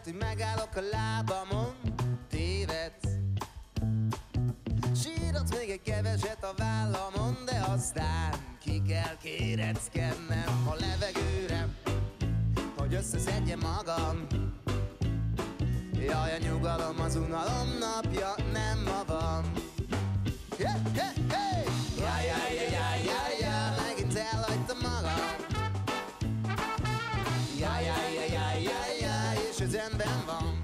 hogy megállok a lábamon, tévedsz. Sírod még egy keveset a vállamon, de aztán ki kell kéreckednem a levegőre, hogy összeszedjem magam. Jaj, a nyugalom az unalom napja, nem ma van. Yeah, yeah, hey! Jaj, jaj, jaj, jaj, jaj, jaj, megint elhagytam magam. Jaj, jaj, jaj, jaj, jaj, jaj, és ez rendben van.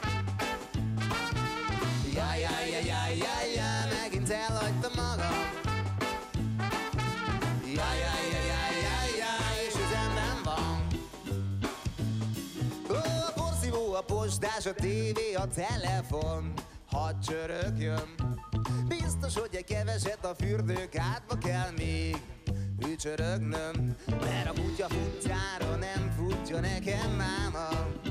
Jaj, jaj, jaj, jaj, jaj, jaj, megint elhagytam magam. Jaj, jaj, jaj, jaj, jaj, jaj, és ez rendben van. A porszívó, a postás, a tévé, a telefon, hadd csörögjön. Biztos, hogy egy keveset a fürdőkádba kell még ücsörögnöm, mert a kutya futjára nem futja nekem máma.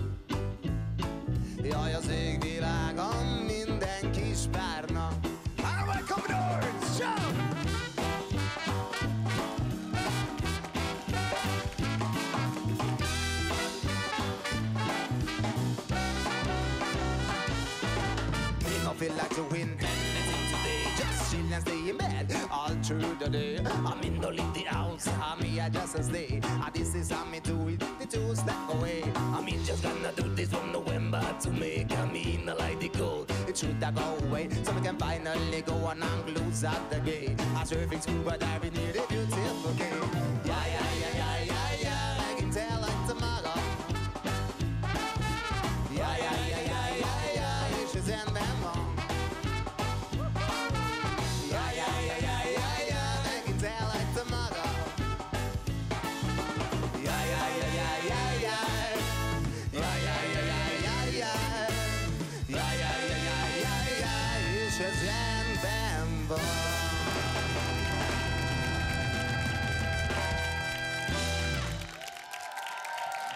Jaj, az égvilágon minden kis párna. Alright, Commodores, jump! I feel like the wind, anything today. Just chill and stay in bed all through the day. I'm in the house, I'm here just to stay. This is how me do it, the two-step away. I mean, just gonna do this from November to May. I mean, I like the cold, it should go away, so we can finally go on and close out the gate. I'm surfing scuba diving near the beautiful game.